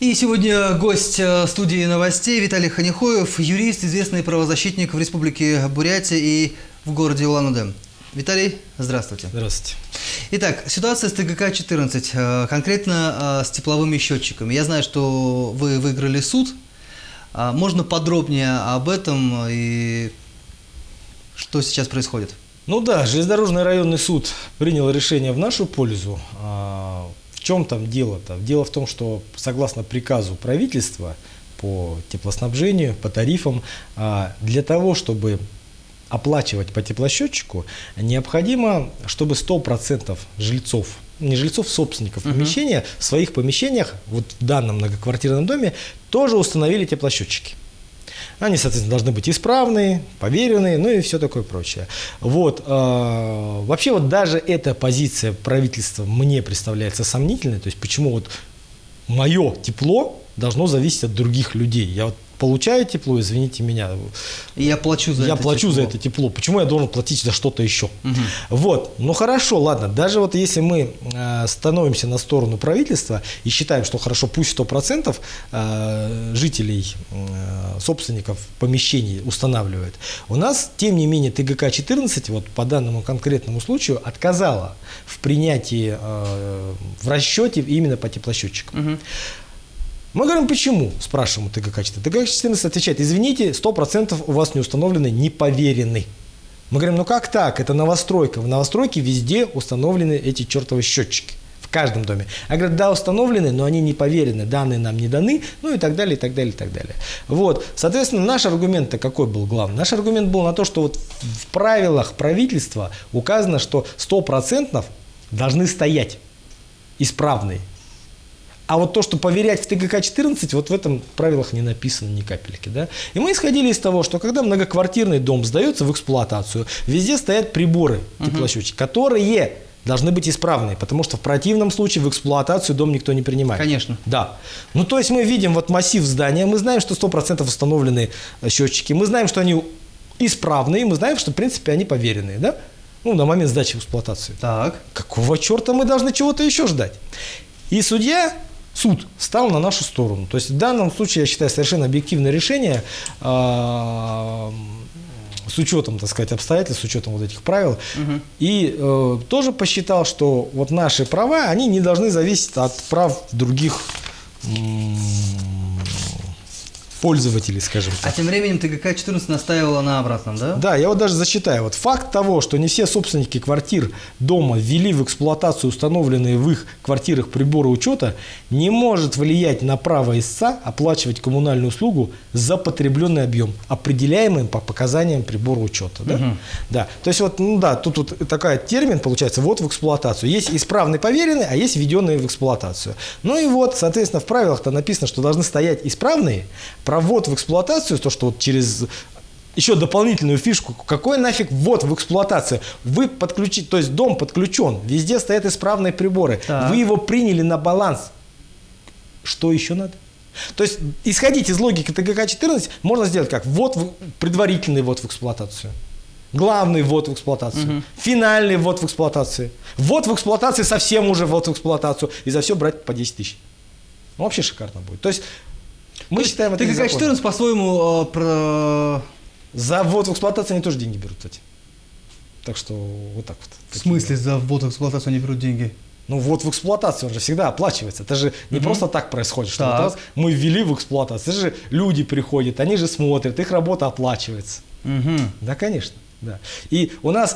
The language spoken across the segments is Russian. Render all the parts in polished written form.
И сегодня гость студии новостей Виталий Ханихоев, юрист, известный правозащитник в Республике Бурятия и в городе Улан-Удэ. Виталий, здравствуйте. Здравствуйте. Итак, ситуация с ТГК-14, конкретно с тепловыми счетчиками. Я знаю, что вы выиграли суд. Можно подробнее об этом и что сейчас происходит? Ну да, Железнодорожный районный суд принял решение в нашу пользу. В чем там дело-то? Дело в том, что согласно приказу правительства по теплоснабжению, по тарифам, для того, чтобы оплачивать по теплосчетчику, необходимо, чтобы 100% жильцов, не жильцов, собственников помещения, в своих помещениях, вот в данном многоквартирном доме, тоже установили теплосчетчики. Они, соответственно, должны быть исправные, поверенные, ну и все такое прочее. Вот. Вообще вот даже эта позиция правительства мне представляется сомнительной. То есть почему вот мое тепло должно зависеть от других людей? Я вот получаю тепло, извините меня. И я плачу за это тепло. Почему я должен платить за что-то еще? Вот. Ну хорошо, ладно. Даже вот если мы становимся на сторону правительства и считаем, что хорошо, пусть 100% жителей, собственников помещений устанавливает. У нас, тем не менее, ТГК-14 вот по данному конкретному случаю отказала в принятии, в расчете именно по теплосчетчикам. Мы говорим, почему, спрашиваем у ТГК-14. ТГК-14 отвечает, извините, 100% у вас не установлены, не поверены. Мы говорим, ну как так, это новостройка. В новостройке везде установлены эти чертовы счетчики. В каждом доме. А говорят, да, установлены, но они не поверены, данные нам не даны, ну и так далее, и так далее, и так далее. Вот, соответственно, наш аргумент-то какой был главный? Наш аргумент был на то, что вот в правилах правительства указано, что 100% должны стоять исправные. А вот то, что поверять в ТГК-14, вот в этом правилах не написано ни капельки. Да? И мы исходили из того, что когда многоквартирный дом сдается в эксплуатацию, везде стоят приборы теплосчетчики, которые должны быть исправные, потому что в противном случае в эксплуатацию дом никто не принимает. Конечно. Да. Ну, то есть мы видим вот массив здания, мы знаем, что 100% установлены счетчики, мы знаем, что они исправные, мы знаем, что, в принципе, они поверенные, да? Ну, на момент сдачи в эксплуатацию. Так. Какого черта мы должны чего-то еще ждать? И суд встал на нашу сторону. То есть в данном случае, я считаю, совершенно объективное решение с учетом, так сказать, обстоятельств, с учетом вот этих правил. И тоже посчитал, что вот наши права, они не должны зависеть от прав других пользователей, скажем так. А тем временем ТГК-14 настаивала на обратном, да? Да, я вот даже зачитаю. Вот факт того, что не все собственники квартир дома ввели в эксплуатацию установленные в их квартирах приборы учета, не может влиять на право истца оплачивать коммунальную услугу за потребленный объем, определяемый по показаниям прибора учета. Да? Да. То есть вот, ну да, тут вот такой термин получается, вот в эксплуатацию. Есть исправный поверенный, а есть введенные в эксплуатацию. Ну и вот, соответственно, в правилах-то написано, что должны стоять исправные. Про ввод в эксплуатацию, то, что вот через еще дополнительную фишку, какой нафиг ввод в эксплуатацию? Вы подключите, то есть дом подключен, везде стоят исправные приборы, вы его приняли на баланс. Что еще надо? То есть исходить из логики ТГК-14 можно сделать как предварительный ввод в эксплуатацию, главный ввод в эксплуатацию, финальный ввод в эксплуатацию, ввод в эксплуатацию, совсем уже ввод в эксплуатацию, и за все брать по 10 тысяч. Ну, вообще шикарно будет. То есть мы считаем это незаконным. ТГК-14 по-своему за ввод в эксплуатацию они тоже деньги берут, кстати. Так что вот так вот. В смысле за ввод в эксплуатацию они берут деньги? Ну, ввод в эксплуатацию, он же всегда оплачивается. Это же не просто так происходит, что вот раз мы ввели в эксплуатацию. Это же люди приходят, они же смотрят, их работа оплачивается. Да, конечно. Да. И у нас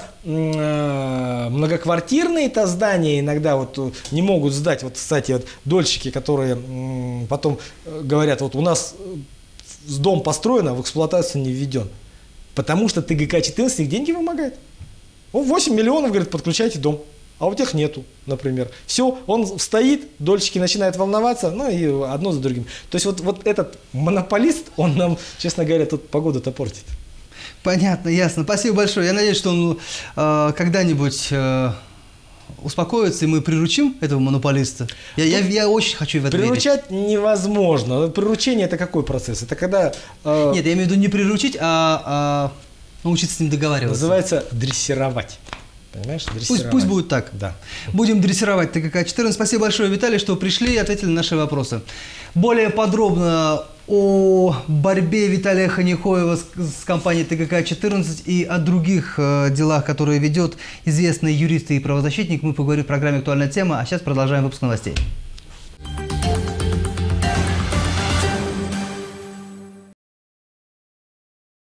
многоквартирные-то здания иногда вот не могут сдать. Вот, кстати, вот дольщики, которые потом говорят, вот у нас дом построен, а в эксплуатацию не введен. Потому что ТГК-14 их деньги вымогает. 8 миллионов, говорит, подключайте дом. А у тех нету, например. Все, он стоит, дольщики начинают волноваться, ну и одно за другим. То есть вот этот монополист, он нам, честно говоря, тут погоду-то портит. Понятно, ясно. Спасибо большое. Я надеюсь, что он когда-нибудь успокоится, и мы приручим этого монополиста. Я очень хочу в это верить. Приручать невозможно. Приручение – это какой процесс? Это когда… Нет, я имею в виду не приручить, а научиться с ним договариваться. Называется дрессировать. Понимаешь? Пусть будет так. Да. Будем дрессировать ТКК-14. Спасибо большое, Виталий, что пришли и ответили на наши вопросы. Более подробно о борьбе Виталия Ханихоева с компанией ТКК-14 и о других делах, которые ведет известный юрист и правозащитник, мы поговорим в программе «Актуальная тема», а сейчас продолжаем выпуск новостей.